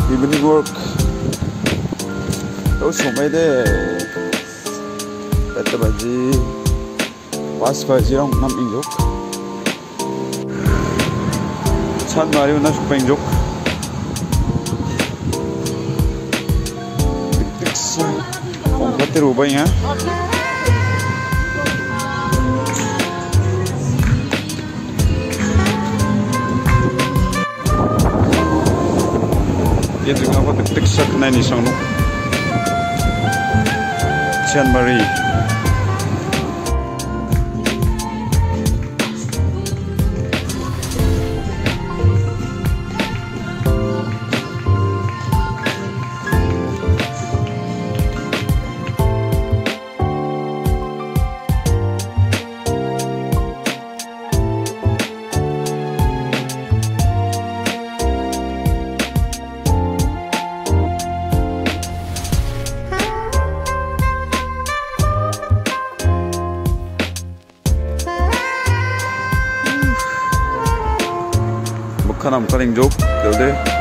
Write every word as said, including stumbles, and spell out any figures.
evening work. Đâu sống mấy thế? Betta baji, pas baji orang nam injuk. Chan mari una supa injuk. Dikdiksa, orang kata rubah ya. Dia juga apa dikdiksa kena ni sang nu. Chan mari. Bukan am kaling jok, jauh deh.